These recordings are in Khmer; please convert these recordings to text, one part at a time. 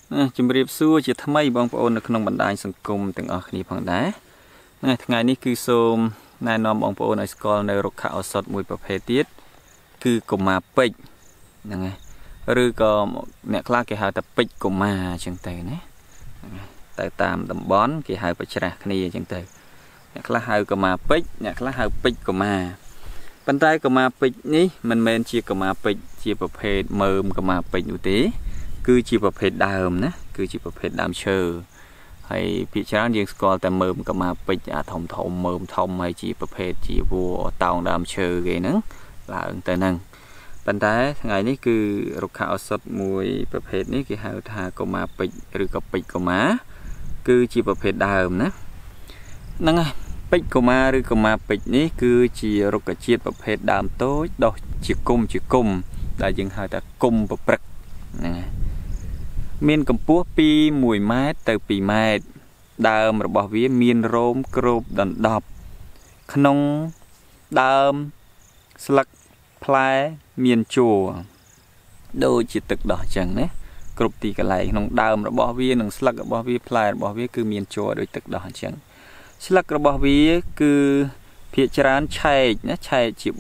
ជំរាបសួរជាថ្មីបងប្អូននៅក្នុងបណ្ដាញសង្គមទាំងអស់គ្នាផងដែរថ្ងៃនេះគឺសូមណែនាំបងប្អូនឲ្យស្គាល់នៅរុក្ខឱសថមួយប្រភេទទៀតគឺកុមារពេជ្រហ្នឹងហើយឬក៏អ្នកខ្លះគេហៅថាពេជ្រកុមារអញ្ចឹងទៅណាទៅតាមតំបន់គេហៅប្រច្រាស់គ្នាអញ្ចឹងទៅអ្នកខ្លះហៅកុមារពេជ្រអ្នកខ្លះហៅពេជ្រកុមារប៉ុន្តែកុមារពេជ្រនេះមិនមែនជាកុមារពេជ្រជាប្រភេទមើមកុមារពេជ្រនោះទេគឺជាប្រភេទដើមណាគឺជាប្រភេទដើមឈើហើយភាគច្រើនយើងស្គាល់តែមើមកុមារពេជ្រអាធំមើមធំហើយជាប្រភេទជាវัวតោងដើមឈើគេហ្នឹងឡើងទៅហ្នឹងប៉ុន្តែថ្ងៃនេះគឺរុក្ខឱសថមួយប្រភេទនេះគេហៅថាកុមារពេជ្រឬក៏ពេជ្រកុមារគឺជាប្រភេទដើមណាហ្នឹងហើយពេជ្រកុមារឬកុមារពេជ្រនេះគឺជារុក្ខជាតិប្រភេទដើមតូចដុះជាគុំដែលយើងហៅថាគុំប្រព្រឹកហ្នឹងហើយមានកម្ពស់ពី1ម៉ែត្រទៅ2ម៉ែត្រដើមរបស់វាមានរោមគ្របដណ្ដប់ក្នុងដើមស្លឹកផ្លែមានជួរដូចជាទឹកដោះអញ្ចឹងណាគ្រប់ទីកន្លែងក្នុងដើមរបស់វានិងស្លឹករបស់វាផ្លែរបស់វាគឺមានជួរដូចទឹកដោះអញ្ចឹងស្លឹករបស់វាគឺភាគច្រើនឆែកណាឆែកជា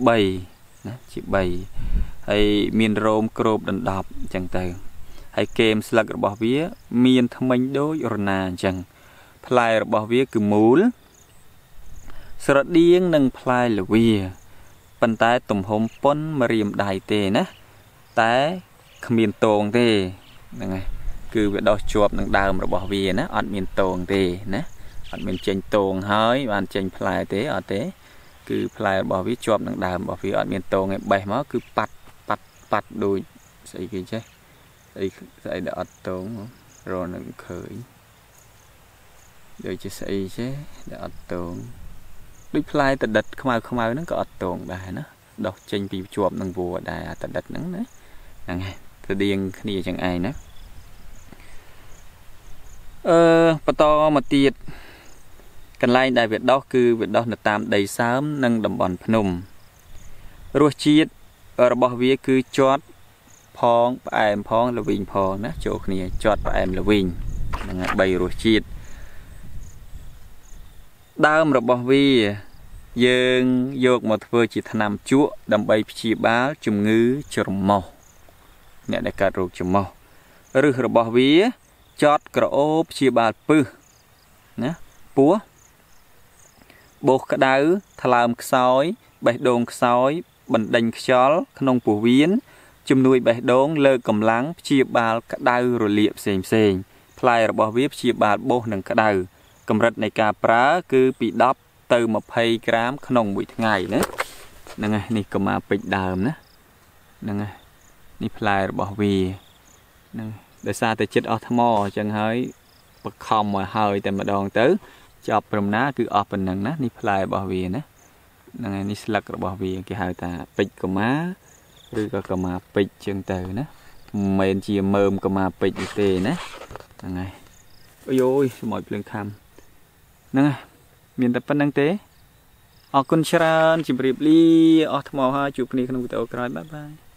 3ណាជា3ហើយមានរោមគ្របដណ្ដប់អញ្ចឹងទៅហើយគែមស្លឹករបស់វាមានធ្មេញដូចរណាអញ្ចឹងផ្លែរបស់វាគឺមូលស្រដៀងនឹងផ្លែល្វាប៉ុន្តែទំហំប៉ុនម្រាមដៃទេណាតែគ្មានតងទេហ្នឹងហើយគឺវាដុះជាប់នឹងដើមរបស់វាណាអត់មានតងទេណាអត់មានចេញតងហើយបានចេញផ្លែទេអត់ទេគឺផ្លែរបស់វាជាប់នឹងដើមរបស់វាអត់មានតងឯបេះមកគឺប៉ាត់ដូចស្អីគេចេះស្អីដែលអត់តងរនឹងឃើញដូចជាស្អីចេះដែលអត់តងដូចផ្លែតដិតខ្មៅហ្នឹងក៏អត់តងដែរណាដោះចេញពីជាប់នឹងវัวដែរតដិតហ្នឹងណាហ្នឹងហើយស្តៀងគ្នាចឹងឯងណាបន្តមកទៀតកន្លែងដែលវាដោះគឺវាដោះនៅតាមដីសើមនិងតំបន់ភ្នំរសជាតិរបស់វាគឺជាប់ផងផ្អែមផងល្វីងផងណាចូលគ្នាជាប់ផ្អែមល្វីងហ្នឹងហើយ3រសជាតិដើមរបស់វាយើងយកមកធ្វើជាថ្នាំជក់ដើម្បីព្យាបាលជំងឺច្រមុះអ្នកដែលកើតរោគច្រមុះឫសរបស់វាចត់ក្រអូបព្យាបាលពឹសណាពោះបោសក្តៅថ្លើមខ្សោយបេះដូងខ្សោយបណ្ដេញខ្យល់ក្នុងពោះវៀនជំនួយបេះដូងលើកកម្លាំងព្យាបាលក្តៅរលាកផ្សេងផ្លែរបស់វាព្យាបាលបោសនិងក្តៅកម្រិតនៃការប្រើគឺពី10ទៅ20ក្រាមក្នុងមួយថ្ងៃណាហ្នឹងហើយនេះកុមារពេជ្រដើមណាហ្នឹងហើយនេះផ្លែរបស់វាហ្នឹងដោយសារតែចិត្តអស់ថ្មអញ្ចឹងហើយបខំមកហើយតែម្ដងទៅចប់ព្រមណាគឺអស់ប៉ុណ្ណឹងណានេះផ្លែរបស់វាណាហ្នឹងហើយនេះស្លឹករបស់វាគេហៅថាពេជ្រកុមារឬក៏កុមារពេជ្រចឹងទៅណាមិនមែនជាមើមកុមារពេជ្រទេណាហ្នឹងហើយអូយអូយស្មោចភ្លើងខំហ្នឹងហើយមានតែប៉ុណ្្នឹងទេអរគុណច្រើនជម្រាបលាអស់ថ្មហើយជួបគ្នាក្នុងវីដេអូក្រោយបាយបាយ